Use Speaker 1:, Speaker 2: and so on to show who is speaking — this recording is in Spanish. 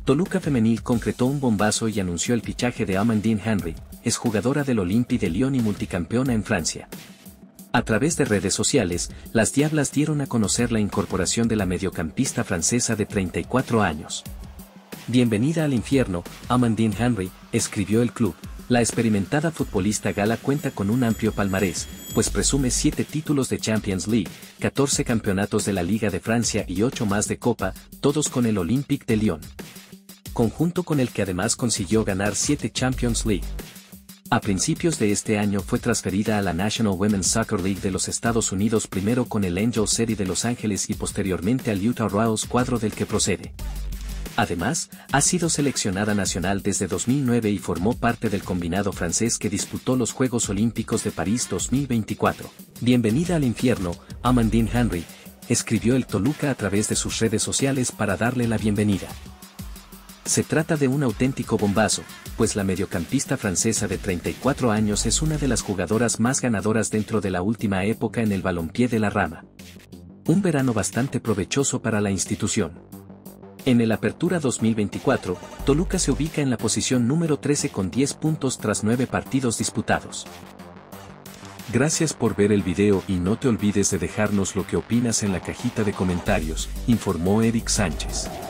Speaker 1: Toluca Femenil concretó un bombazo y anunció el fichaje de Amandine Henry, exjugadora del Olympique de Lyon y multicampeona en Francia. A través de redes sociales, las Diablas dieron a conocer la incorporación de la mediocampista francesa de 34 años. Bienvenida al infierno, Amandine Henry, escribió el club. La experimentada futbolista gala cuenta con un amplio palmarés, pues presume 7 títulos de Champions League, 14 campeonatos de la Liga de Francia y 8 más de Copa, todos con el Olympique de Lyon. Conjunto con el que además consiguió ganar 7 Champions League. A principios de este año fue transferida a la National Women's Soccer League de los Estados Unidos, primero con el Angel City de Los Ángeles y posteriormente al Utah Royals, cuadro del que procede. Además, ha sido seleccionada nacional desde 2009 y formó parte del combinado francés que disputó los Juegos Olímpicos de París 2024. Bienvenida al infierno, Amandine Henry, escribió el Toluca a través de sus redes sociales para darle la bienvenida. Se trata de un auténtico bombazo, pues la mediocampista francesa de 34 años es una de las jugadoras más ganadoras dentro de la última época en el balompié de la rama. Un verano bastante provechoso para la institución. En el Apertura 2024, Toluca se ubica en la posición número 13 con 10 puntos tras 9 partidos disputados.
Speaker 2: Gracias por ver el video y no te olvides de dejarnos lo que opinas en la cajita de comentarios, informó Eric Sánchez.